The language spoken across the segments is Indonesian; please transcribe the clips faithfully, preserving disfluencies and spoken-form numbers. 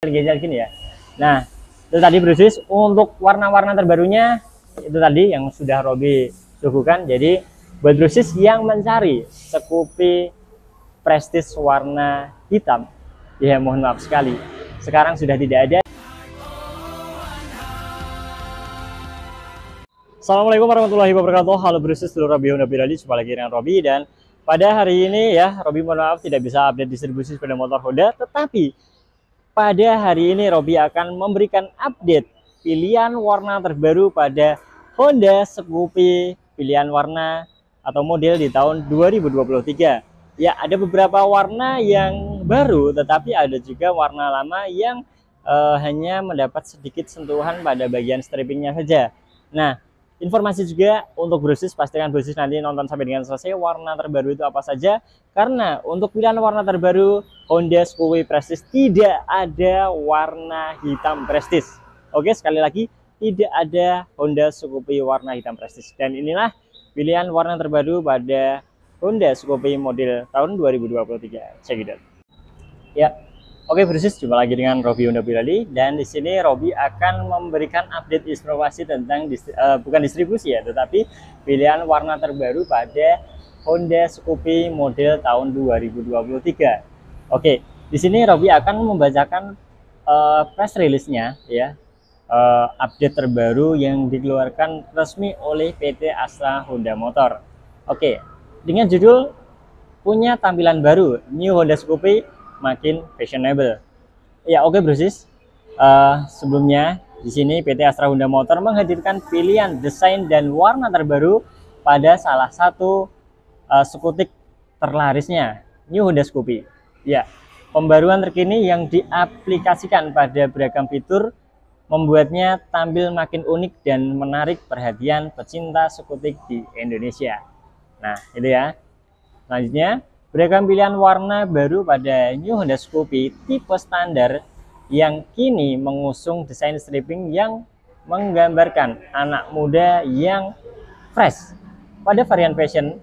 geser gini ya. Nah, itu tadi brosis. Untuk warna-warna terbarunya itu tadi yang sudah Robi suguhkan. Jadi buat brosis yang mencari Scoopy Prestige warna hitam, ya mohon maaf sekali, sekarang sudah tidak ada. Assalamualaikum warahmatullahi wabarakatuh. Halo brosis, seluruh Robi Honda Birali, jumpa lagi dengan Robi. Dan pada hari ini ya, Robi mohon maaf tidak bisa update distribusi sepeda motor Honda, tetapi pada hari ini Robi akan memberikan update pilihan warna terbaru pada Honda Scoopy pilihan warna atau model di tahun dua ribu dua puluh tiga. Ya, ada beberapa warna yang baru, tetapi ada juga warna lama yang uh, hanya mendapat sedikit sentuhan pada bagian strippingnya saja. Nah, informasi juga untuk brosis, pastikan brosis nanti nonton sampai dengan selesai warna terbaru itu apa saja, karena untuk pilihan warna terbaru Honda Scoopy Prestige tidak ada warna hitam Prestige. Oke, sekali lagi tidak ada Honda Scoopy warna hitam Prestige, dan inilah pilihan warna terbaru pada Honda Scoopy model tahun dua ribu dua puluh tiga. Check it out. Ya. Oke brosis, jumpa lagi dengan Robi Honda Birali, dan di sini Robi akan memberikan update informasi tentang distri, uh, bukan distribusi ya, tetapi pilihan warna terbaru pada Honda Scoopy model tahun dua ribu dua puluh tiga. Oke, di sini Robi akan membacakan uh, press release-nya ya, uh, update terbaru yang dikeluarkan resmi oleh P T Astra Honda Motor. Oke, dengan judul punya tampilan baru, New Honda Scoopy makin fashionable. Ya, oke brosis. Uh, sebelumnya di sini P T Astra Honda Motor menghadirkan pilihan desain dan warna terbaru pada salah satu uh, skutik terlarisnya, New Honda Scoopy. Ya, pembaruan terkini yang diaplikasikan pada beragam fitur membuatnya tampil makin unik dan menarik perhatian pecinta skutik di Indonesia. Nah, itu ya. Selanjutnya, beragam pilihan warna baru pada New Honda Scoopy tipe standar yang kini mengusung desain stripping yang menggambarkan anak muda yang fresh. Pada varian fashion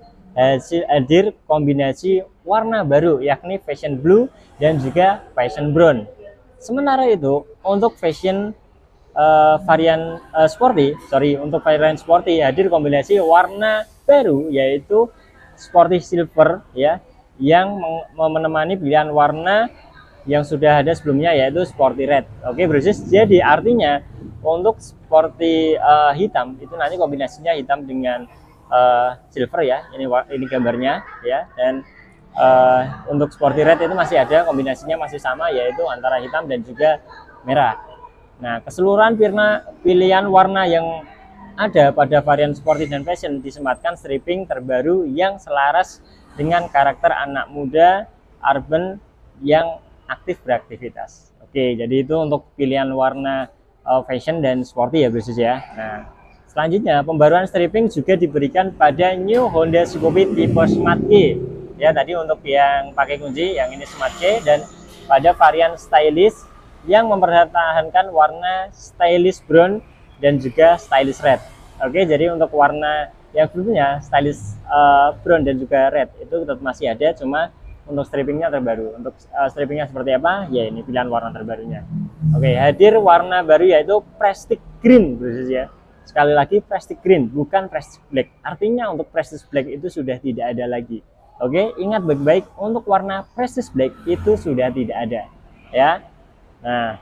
hadir kombinasi warna baru, yakni fashion blue dan juga fashion brown. Sementara itu untuk fashion uh, varian uh, sporty, sorry untuk varian sporty hadir kombinasi warna baru yaitu sporty silver ya, yang menemani pilihan warna yang sudah ada sebelumnya yaitu sporty red. Oke brosis, jadi artinya untuk sporty uh, hitam itu nanti kombinasinya hitam dengan uh, silver ya, ini ini gambarnya ya, dan uh, untuk sporty red itu masih ada kombinasinya masih sama yaitu antara hitam dan juga merah. Nah, keseluruhan pilihan warna yang ada pada varian sporty dan fashion disematkan stripping terbaru yang selaras dengan karakter anak muda urban yang aktif beraktivitas. Oke, jadi itu untuk pilihan warna uh, fashion dan sporty ya brosis ya. Nah, selanjutnya pembaruan stripping juga diberikan pada New Honda Scoopy tipe Smart K. Ya, tadi untuk yang pakai kunci, yang ini Smart K, dan pada varian stylish yang mempertahankan warna stylish brown dan juga stylish red. Oke, jadi untuk warna yang sebelumnya stylish uh, brown dan juga red itu tetap masih ada, cuma untuk strippingnya terbaru. Untuk uh, strippingnya seperti apa? Ya ini pilihan warna terbarunya. Oke, hadir warna baru yaitu Prestige Green brosis ya. Sekali lagi Prestige Green, bukan Prestige Black. Artinya untuk Prestige Black itu sudah tidak ada lagi. Oke, ingat baik-baik, untuk warna Prestige Black itu sudah tidak ada ya. Nah,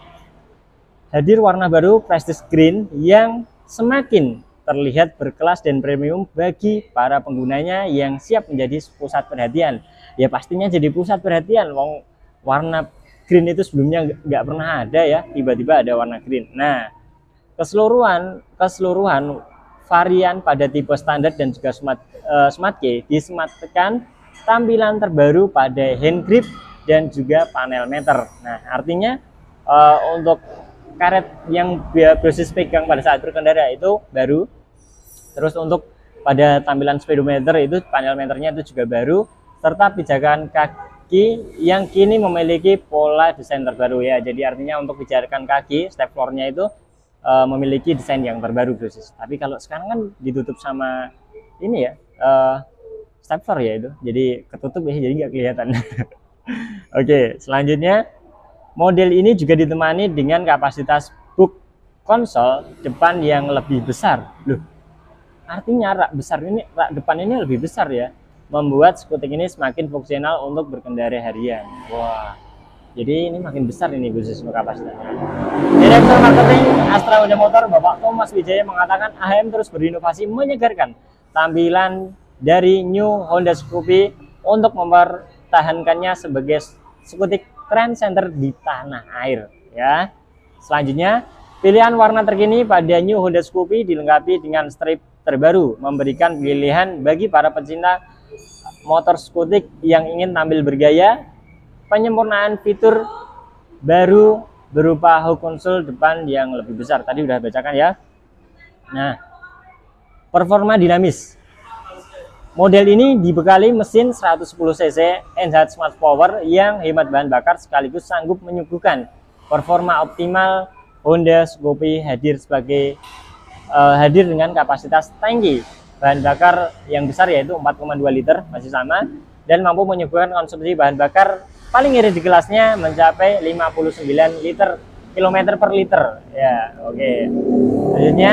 hadir warna baru Prestige Green yang semakin terlihat berkelas dan premium bagi para penggunanya yang siap menjadi pusat perhatian. Ya pastinya jadi pusat perhatian, wong warna green itu sebelumnya nggak pernah ada ya, tiba-tiba ada warna green. Nah, keseluruhan keseluruhan varian pada tipe standar dan juga smart uh, smart K disematkan tampilan terbaru pada hand grip dan juga panel meter. Nah, artinya uh, untuk karet yang brosis pegang pada saat berkendara itu baru. Terus untuk pada tampilan speedometer itu panel meternya itu juga baru, serta pijakan kaki yang kini memiliki pola desain terbaru ya. Jadi artinya untuk pijakan kaki step floor-nya itu uh, memiliki desain yang terbaru brosis. Tapi kalau sekarang kan ditutup sama ini ya, uh, step floor ya itu. Jadi ketutup ya, jadi nggak kelihatan. Oke, selanjutnya Model ini juga ditemani dengan kapasitas book konsol depan yang lebih besar. Loh, artinya rak besar ini, rak depan ini lebih besar ya, membuat skutik ini semakin fungsional untuk berkendara harian. Wah, jadi ini makin besar ini khusus untuk kapasitasnya. Direktur Marketing Astra Honda Motor Bapak Thomas Wijaya mengatakan A H M terus berinovasi menyegarkan tampilan dari New Honda Scoopy untuk mempertahankannya sebagai skutik trend center di tanah air ya. Selanjutnya, pilihan warna terkini pada New Honda Scoopy dilengkapi dengan strip terbaru, memberikan pilihan bagi para pecinta motor skutik yang ingin tampil bergaya. Penyempurnaan fitur baru berupa hook konsol depan yang lebih besar. Tadi udah bacakan ya. Nah, performa dinamis. Model ini dibekali mesin seratus sepuluh cc N H Smart Power yang hemat bahan bakar sekaligus sanggup menyuguhkan performa optimal. Honda Scoopy hadir sebagai uh, hadir dengan kapasitas tangki bahan bakar yang besar yaitu empat koma dua liter, masih sama, dan mampu menyuguhkan konsumsi bahan bakar paling irit di kelasnya mencapai lima puluh sembilan liter kilometer per liter ya. Oke, selanjutnya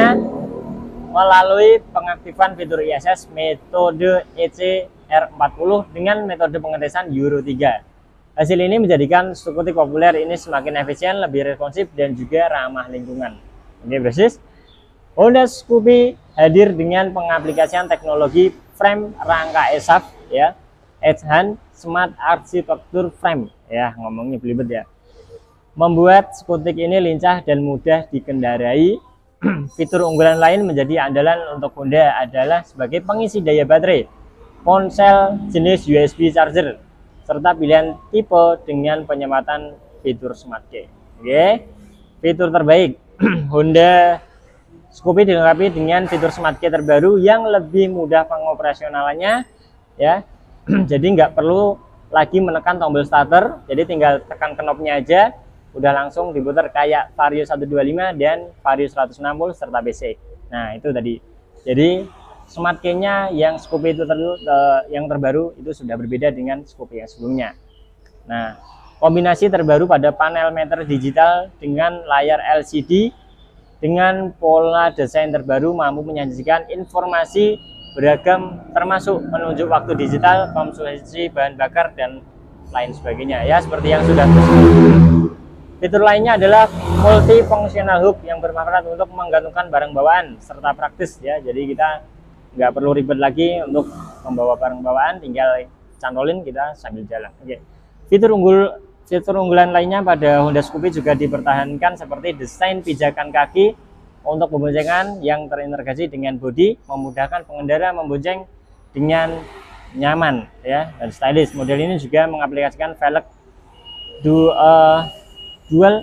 melalui pengaktifan fitur I S S metode E C R empat puluh dengan metode pengetesan Euro tiga. Hasil ini menjadikan skutik populer ini semakin efisien, lebih responsif, dan juga ramah lingkungan. Oke, Brosis, Honda Scoopy hadir dengan pengaplikasian teknologi frame rangka E S A F ya, Edge-Hand Smart Architecture Frame ya, ngomongnya belibet ya, membuat skutik ini lincah dan mudah dikendarai. Fitur unggulan lain menjadi andalan untuk Honda adalah sebagai pengisi daya baterai, ponsel jenis U S B charger, serta pilihan tipe dengan penyematan fitur Smart Key. Oke, fitur terbaik Honda Scoopy dilengkapi dengan fitur Smart Key terbaru yang lebih mudah pengoperasionalannya ya. Jadi nggak perlu lagi menekan tombol starter, jadi tinggal tekan knopnya aja udah langsung diputar kayak Vario seratus dua puluh lima dan Vario seratus enam puluh serta basic. Nah, itu tadi. Jadi Smart Key-nya yang Scoopy itu ter uh, yang terbaru itu sudah berbeda dengan Scoopy yang sebelumnya. Nah, kombinasi terbaru pada panel meter digital dengan layar L C D dengan pola desain terbaru mampu menyajikan informasi beragam termasuk penunjuk waktu digital, konsumsi bahan bakar, dan lain sebagainya ya, seperti yang sudah tersebut. Fitur lainnya adalah multifunctional hook yang bermanfaat untuk menggantungkan barang bawaan serta praktis ya. Jadi kita nggak perlu ribet lagi untuk membawa barang bawaan, tinggal cantolin kita sambil jalan. Oke. Fitur unggul fitur unggulan lainnya pada Honda Scoopy juga dipertahankan seperti desain pijakan kaki untuk pemboncengan yang terintegrasi dengan bodi, memudahkan pengendara membonceng dengan nyaman ya dan stylish. Model ini juga mengaplikasikan velg du, uh, dual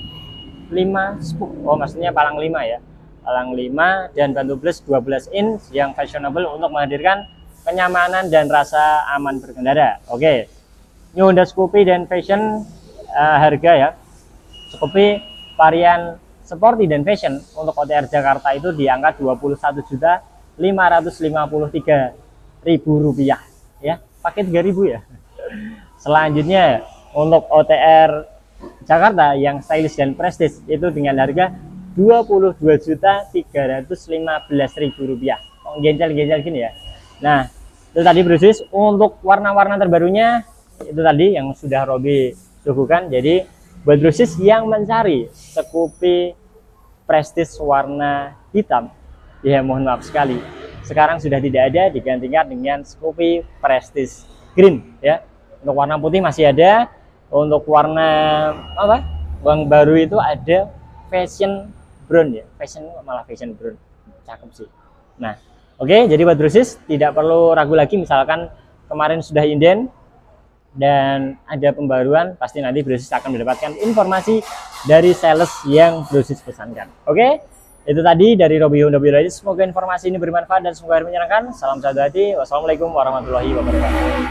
lima spoke, oh maksudnya palang lima ya, palang lima dan bantu plus dua belas inch yang fashionable untuk menghadirkan kenyamanan dan rasa aman berkendara. Oke, New Honda Scoopy dan fashion uh, harga ya. Scoopy varian sporty dan fashion untuk O T R Jakarta itu di angka dua puluh satu juta lima ratus lima puluh tiga ribu rupiah ya, pakai tiga ribu ya. Selanjutnya untuk O T R Jakarta yang stylish dan prestige itu dengan harga dua puluh dua juta tiga ratus lima belas ribu rupiah. Oh, genjal-genjal gini ya. Nah, itu tadi Brosis untuk warna-warna terbarunya itu tadi yang sudah Robi suguhkan. Jadi buat Brosis yang mencari Scoopy prestige warna hitam, ya mohon maaf sekali, sekarang sudah tidak ada, digantikan dengan Scoopy prestige green ya. Untuk warna putih masih ada. Untuk warna apa yang baru itu ada fashion brown ya, fashion malah fashion brown, cakep sih. Nah, oke, okay, jadi buat Brosis tidak perlu ragu lagi, misalkan kemarin sudah inden dan ada pembaruan, pasti nanti Brosis akan mendapatkan informasi dari sales yang Brosis pesankan. Oke, okay? Itu tadi dari Robi Honda Biologis. Semoga informasi ini bermanfaat dan semoga menyenangkan. Salam satu hati. Wassalamualaikum warahmatullahi wabarakatuh.